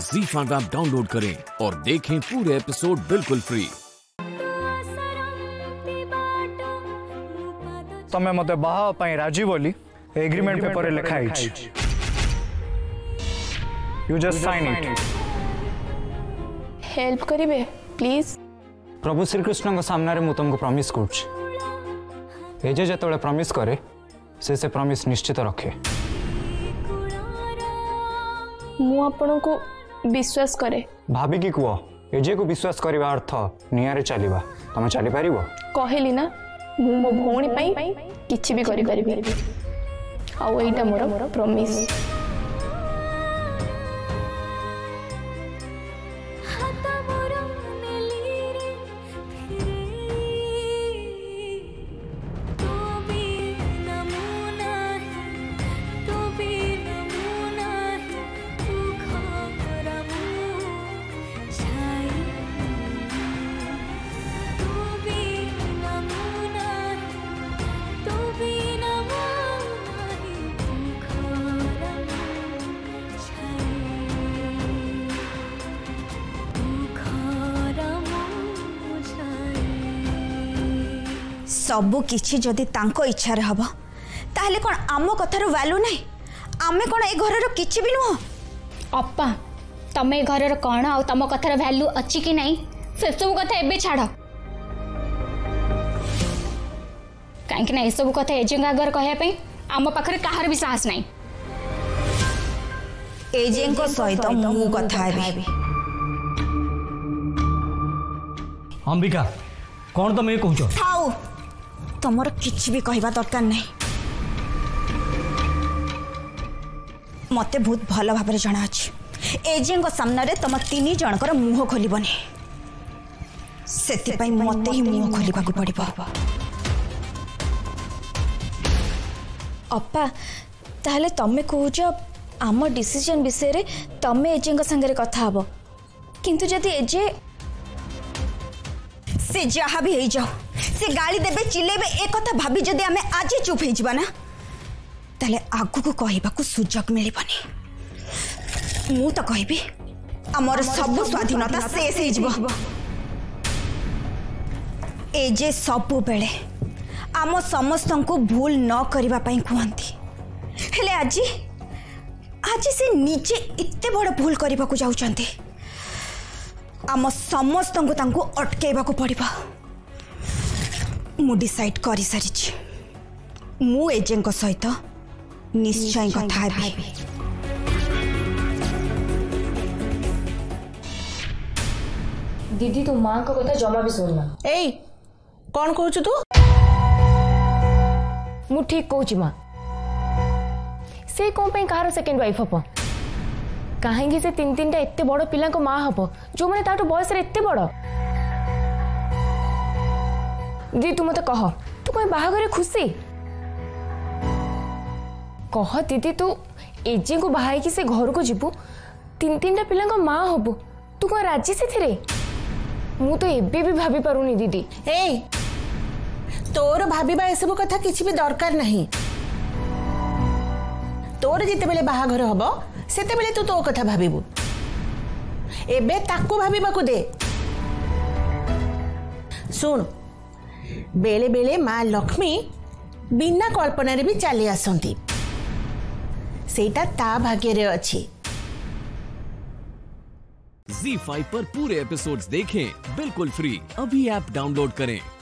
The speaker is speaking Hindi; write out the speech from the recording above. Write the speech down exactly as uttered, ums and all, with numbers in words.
ज़ी फाइव ऐप डाउनलोड करें और देखें पूरे एपिसोड बिल्कुल फ्री। तमे मते बाहा पई राजी बोली एग्रीमेंट पेपर रे लिखाई छी। You just sign it. Help करिवे प्लीज। प्रभु श्री कृष्ण के सामने मु तुमको प्रॉमिस करछ एजे जतले प्रॉमिस करे से से प्रॉमिस निश्चित रखे। मु आपन को विश्वास करे। भाभी की कुह एजे को विश्वास करबा अर्थ नियारे चलीबा तमे चली पारिबो। कहली ना मु मो भौणी पई किछि भी करि परिबे आ एटा मोर प्रॉमिस। सबु किछि जदि तांको इच्छा रे हबो ताहले कोन आमो कथार वैल्यू नै। आमे कोन ए घरर किछि भी नुह। अप्पा तमे घरर कोन आ तम कथार वैल्यू अछि कि नै से सब कथा एबे छाड़। काहे कि ना ए सब कथा एजेंगा अगर कहया पे आम पाखरे काहर भी साहस नै। एजेंग को सहित मु कथा हेबी। अंबिका कोन तमे कहउछो थाउ तमर किछि भी कहबा दरकार नहीं। मते बहुत भल भाबरे जणा अछि एजेंग सामने रे तम तीन जनकर मुंह खोलिबनी सेति पई मते ही मुंह खोलिबा को पड़िबो। अप्पा ताहले तमे कहउछ आम डिसीजन विषय रे तमे एजेंग संगे रे कथा हबो किंतु जदि एजे से जहा भी हे जाओ से गाली देबे चिलेबे ए कथा भाभी जदि हमें आज चुप हे जिबा ना ताले आगु को कहबा को सुजग मिलिबनी। मु तो कहबी हमर सब स्वाधीनता शेष हे जिवो। ए जे सब बेले आम समस्त को भूल न करबा पई कहंती हेले आज आज से नीचे इत्ते बड़ भूल करबा को जाउचंती। आम समस्त को तांको अटकेबा को पड़िबा। मु डिसाइड करि सारिछि मु एजेंट को सहित निश्चय कथा हेबी। दीदी तू मां को कथा जमा भी सुनना। एई कौन कहू तू? मु ठीक कहूची मां से कौन पे कहार सेकेंड वाइफ हप कहीं से तीन तीन टा एते बड़ पिला को मां हप जो माने ताटो बयस रे एते बड़। दी तू मत कह तू कहीं बाहाघरे खुशी कह दीदी तू एजे को बाहाई कि से घर को जीवु तीन तीन टा पिला को मां हबु तू कौन राजी से थिरे? मु तो एबे भी भाभी पारुनी दीदी। ए तोर भाबीबा ए सब कथा किछि भी दरकार नहीं। तोर जिते बेले बाहाघर हबो सेते बेले तू तो कथा भाबीबु एबे ताकू भाबीबा को दे। सुन बेले बेले मां लक्ष्मी बिना कल्पना रे भी चली आसंती सेटा ता भाग्य रे अछि। ज़ी फाइव पर पूरे एपिसोड्स देखें बिल्कुल फ्री। अभी ऐप डाउनलोड करें।